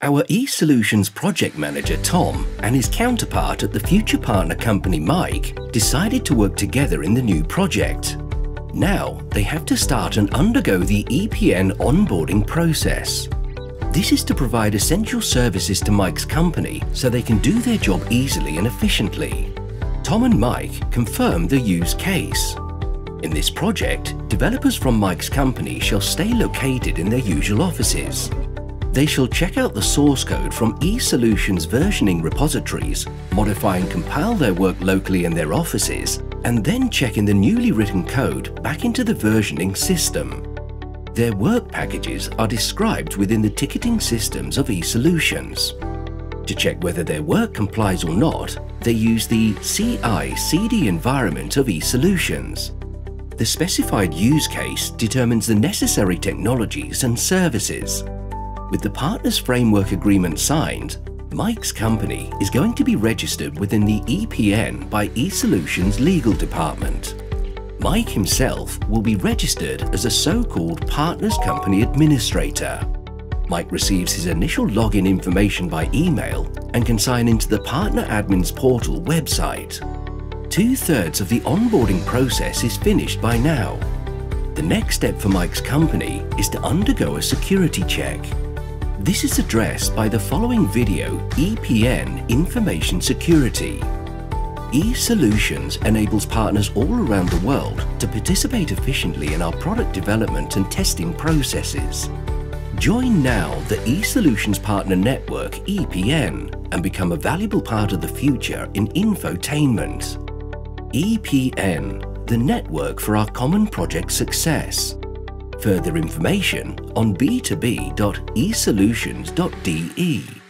Our eSolutions project manager Tom and his counterpart at the future partner company Mike decided to work together in the new project. Now they have to start and undergo the EPN onboarding process. This is to provide essential services to Mike's company so they can do their job easily and efficiently. Tom and Mike confirmed the use case. In this project, developers from Mike's company shall stay located in their usual offices. They shall check out the source code from eSolutions versioning repositories, modify and compile their work locally in their offices, and then check in the newly written code back into the versioning system. Their work packages are described within the ticketing systems of eSolutions. To check whether their work complies or not, they use the CI/CD environment of eSolutions. The specified use case determines the necessary technologies and services. With the Partners Framework Agreement signed, Mike's company is going to be registered within the EPN by eSolutions Legal Department. Mike himself will be registered as a so-called Partners Company Administrator. Mike receives his initial login information by email and can sign into the Partner Admins Portal website. 2/3 of the onboarding process is finished by now. The next step for Mike's company is to undergo a security check. This is addressed by the following video, EPN Information Security. eSolutions enables partners all around the world to participate efficiently in our product development and testing processes. Join now the eSolutions Partner Network, EPN, and become a valuable part of the future in infotainment. EPN, the network for our common project success. Further information on b2b.esolutions.de.